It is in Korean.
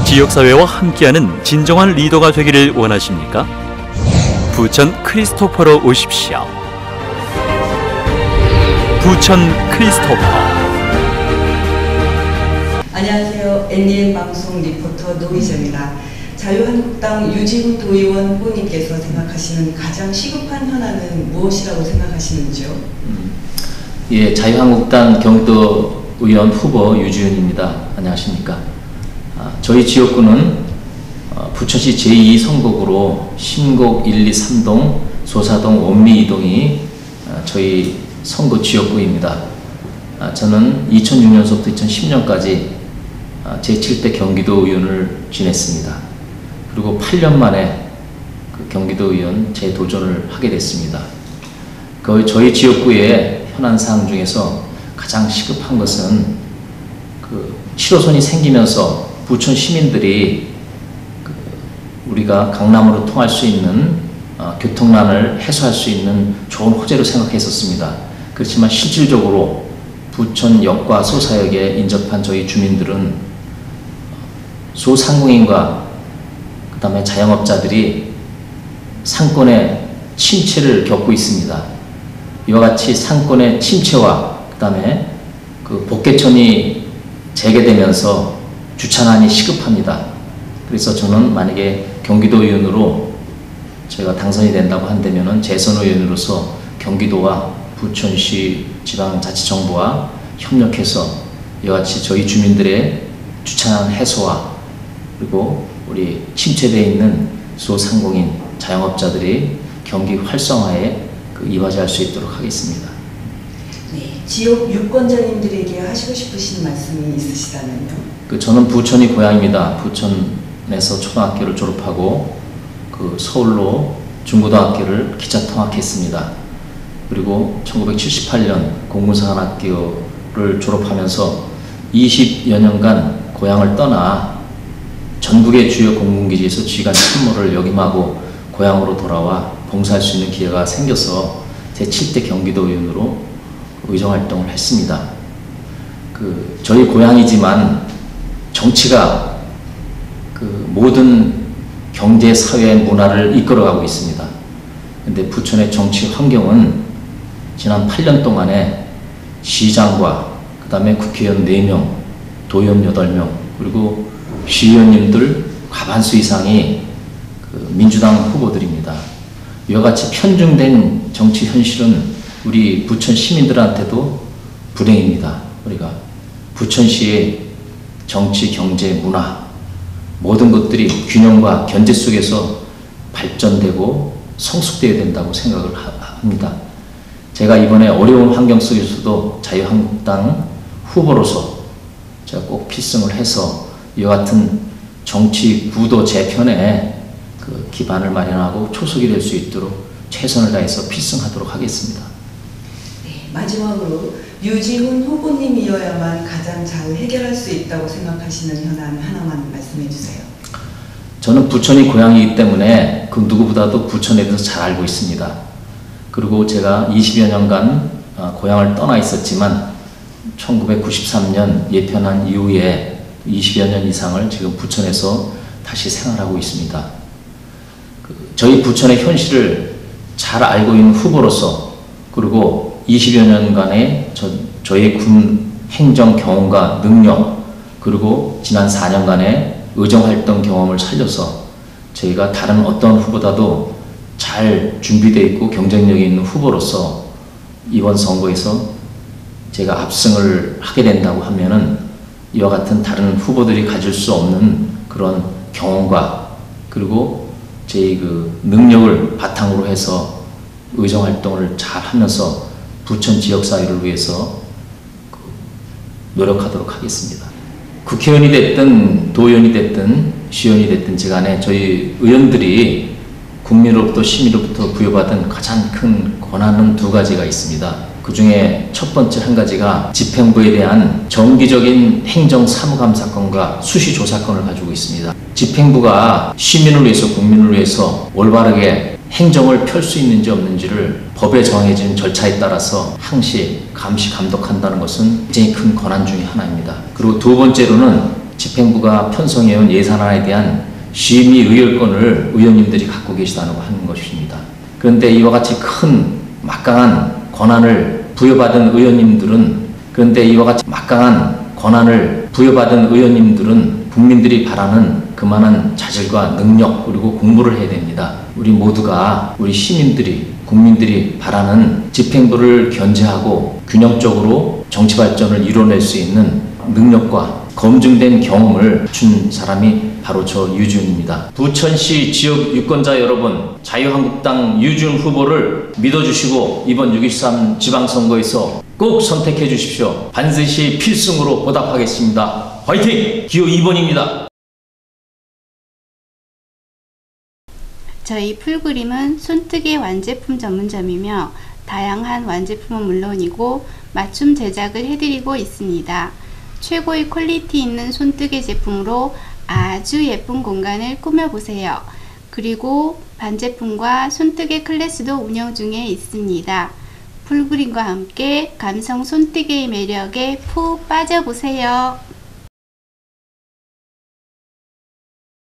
지역사회와 함께하는 진정한 리더가 되기를 원하십니까? 부천 크리스토퍼로 오십시오. 부천 크리스토퍼. 안녕하세요. NDN 방송 리포터 노희정입니다. 자유한국당 유지훈 도의원 후보님께서 생각하시는 가장 시급한 현안은 무엇이라고 생각하시는지요? 예, 자유한국당 경기도 의원 후보 유지훈입니다. 안녕하십니까? 저희 지역구는 부천시 제2선곡으로 신곡 1, 2, 3동, 소사동, 원미 2동이 저희 선거 지역구입니다. 저는 2006년서부터 2010년까지 제7대 경기도 의원을 지냈습니다. 그리고 8년 만에 그 경기도 의원 재도전을 하게 됐습니다. 저희 지역구의 현안사항 중에서 가장 시급한 것은 그 7호선이 생기면서 부천 시민들이 우리가 강남으로 통할 수 있는 교통난을 해소할 수 있는 좋은 호재로 생각했었습니다. 그렇지만 실질적으로 부천역과 소사역에 인접한 저희 주민들은 소상공인과 그 다음에 자영업자들이 상권의 침체를 겪고 있습니다. 이와 같이 상권의 침체와 그 다음에 그 복개천이 재개되면서 주차난이 시급합니다. 그래서 저는 만약에 경기도 의원으로 제가 당선이 된다고 한다면은 재선 의원으로서 경기도와 부천시 지방자치정부와 협력해서 이와 같이 저희 주민들의 주차난 해소와 그리고 우리 침체되어 있는 소상공인 자영업자들이 경기 활성화에 이바지할 수 있도록 하겠습니다. 네, 지역 유권자님들에게 하시고 싶으신 말씀이 있으시다면요? 저는 부천이 고향입니다. 부천에서 초등학교를 졸업하고 서울로 중고등학교를 기차 통학했습니다. 그리고 1978년 공군사관학교를 졸업하면서 20여 년간 고향을 떠나 전국의 주요 공군기지에서 지휘관 참모를 역임하고 고향으로 돌아와 봉사할 수 있는 기회가 생겨서 제7대 경기도 의원으로 의정활동을 했습니다. 저희 고향이지만 정치가 모든 경제, 사회, 문화를 이끌어가고 있습니다. 근데 부천의 정치 환경은 지난 8년 동안에 시장과 그 다음에 국회의원 4명, 도의원 8명, 그리고 시의원님들 과반수 이상이 민주당 후보들입니다. 이와 같이 편중된 정치 현실은 우리 부천 시민들한테도 불행입니다. 우리가 부천시의 정치, 경제, 문화 모든 것들이 균형과 견제 속에서 발전되고 성숙되어야 된다고 생각을 합니다. 제가 이번에 어려운 환경 속에서도 자유한국당 후보로서 제가 꼭 필승을 해서 이와 같은 정치 구도 재편에 기반을 마련하고 초석이 될 수 있도록 최선을 다해서 필승하도록 하겠습니다. 네, 마지막으로 유지훈 후보님이어야만 가장 잘 해결할 수 있다고 생각하시는 현안 하나만 말씀해 주세요. 저는 부천이 고향이기 때문에 그 누구보다도 부천에 대해서 잘 알고 있습니다. 그리고 제가 20여 년간 고향을 떠나 있었지만 1993년 예편한 이후에 20여 년 이상을 지금 부천에서 다시 생활하고 있습니다. 저희 부천의 현실을 잘 알고 있는 후보로서 그리고 20여 년간의 저의 군 행정 경험과 능력 그리고 지난 4년간의 의정활동 경험을 살려서 저희가 다른 어떤 후보보다도 잘 준비되어 있고 경쟁력이 있는 후보로서 이번 선거에서 제가 압승을 하게 된다고 하면은 이와 같은 다른 후보들이 가질 수 없는 그런 경험과 그리고 제 능력을 바탕으로 해서 의정활동을 잘 하면서 부천 지역사회를 위해서 노력하도록 하겠습니다. 국회의원이 됐든 도의원이 됐든 시의원이 됐든 간에 저희 의원들이 국민으로부터 시민으로부터 부여받은 가장 큰 권한은 2가지가 있습니다. 그 중에 첫 번째 한 가지가 집행부에 대한 정기적인 행정 사무감사권과 수시조사권을 가지고 있습니다. 집행부가 시민을 위해서 국민을 위해서 올바르게 행정을 펼 수 있는지 없는지를 법에 정해진 절차에 따라서 항시 감시 감독한다는 것은 굉장히 큰 권한 중에 하나입니다. 그리고 두 번째로는 집행부가 편성해온 예산안에 대한 심의 의결권을 의원님들이 갖고 계시다고 하는 것입니다. 그런데 이와 같이 큰 막강한 권한을 부여받은 의원님들은 국민들이 바라는 그만한 자질과 능력 그리고 공부를 해야 됩니다. 우리 모두가 우리 시민들이 국민들이 바라는 집행부를 견제하고 균형적으로 정치 발전을 이뤄낼 수 있는 능력과 검증된 경험을 준 사람이 바로 저 유지훈입니다. 부천시 지역 유권자 여러분, 자유한국당 유지훈 후보를 믿어주시고 이번 6.13 지방선거에서 꼭 선택해 주십시오. 반드시 필승으로 보답하겠습니다. 화이팅! 기호 2번입니다. 저희 풀그림은 손뜨개 완제품 전문점이며 다양한 완제품은 물론이고 맞춤 제작을 해드리고 있습니다. 최고의 퀄리티 있는 손뜨개 제품으로 아주 예쁜 공간을 꾸며보세요. 그리고 반제품과 손뜨개 클래스도 운영 중에 있습니다. 풀그림과 함께 감성 손뜨개의 매력에 푹 빠져보세요.